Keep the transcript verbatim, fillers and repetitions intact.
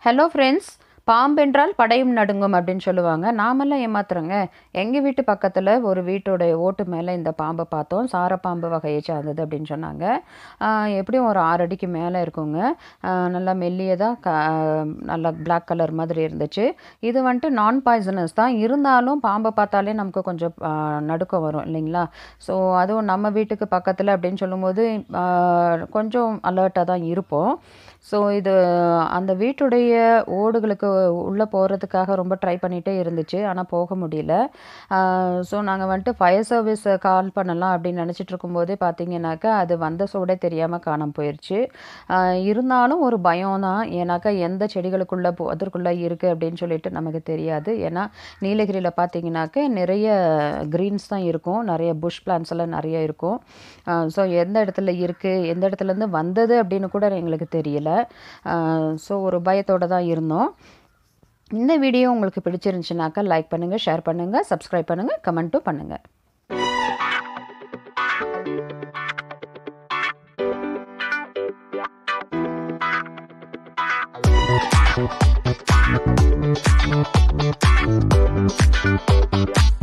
Hello friends, பாம்பென்றால் படையும் நடுங்கும் அப்படின்னு சொல்லுவாங்க. நாமெல்லாம் ஏமாத்துறோங்க. எங்கள் வீட்டு பக்கத்தில் ஒரு வீட்டோடைய ஓட்டு மேலே இந்த பாம்பை பார்த்தோம். சாரப்பாம்பு வகையை சார்ந்தது அப்படின்னு சொன்னாங்க. ஆஹ் எப்படியும் ஒரு ஆறு அடிக்கு மேலே இருக்குங்க. ஆஹ் நல்லா மெல்லியதாக க நல்லா பிளாக் கலர் மாதிரி இருந்துச்சு. இது வந்துட்டு நான் பாய்சனஸ் தான், இருந்தாலும் பாம்பை பார்த்தாலே நமக்கு கொஞ்சம் ஆஹ் நடுக்கம் வரும் இல்லைங்களா? ஸோ அதுவும் நம்ம வீட்டுக்கு பக்கத்தில் அப்படின்னு சொல்லும்போது ஆஹ் கொஞ்சம் அலர்ட்டாக தான் இருப்போம். ஸோ இது அந்த வீட்டுடைய ஓடுகளுக்கு உள்ளே போகிறதுக்காக ரொம்ப ட்ரை பண்ணிகிட்டே இருந்துச்சு, ஆனால் போக முடியல. ஸோ நாங்கள் வந்துட்டு ஃபயர் சர்வீஸ் கால் பண்ணலாம் அப்படின்னு நினச்சிட்டு இருக்கும்போதே பார்த்தீங்கன்னாக்கா அது வந்த சூடே தெரியாமல் காணாமல் போயிடுச்சு. ஆஹ் இருந்தாலும் ஒரு பயம் தான், ஏன்னாக்கா எந்த செடிகளுக்குள்ளே போ அதற்குள்ளே இருக்குது அப்படின்னு சொல்லிட்டு நமக்கு தெரியாது. ஏன்னா நீலகிரியில் பார்த்தீங்கன்னாக்கா நிறைய க்ரீன்ஸ் தான் இருக்கும், நிறைய புஷ் பிளான்ஸ் எல்லாம் நிறைய இருக்கும். ஸோ எந்த இடத்துல இருக்குது, எந்த இடத்துலேருந்து வந்தது அப்படின்னு கூட எங்களுக்கு தெரியல. ஸோ ஒரு பயத்தோடு தான் இருந்தோம். இந்த வீடியோ உங்களுக்கு பிடிச்சிருந்துச்சுனாக்கா லைக் பண்ணுங்கள், ஷேர் பண்ணுங்கள், சப்ஸ்கிரைப் பண்ணுங்கள், கமெண்ட்டும் பண்ணுங்கள். Thank you.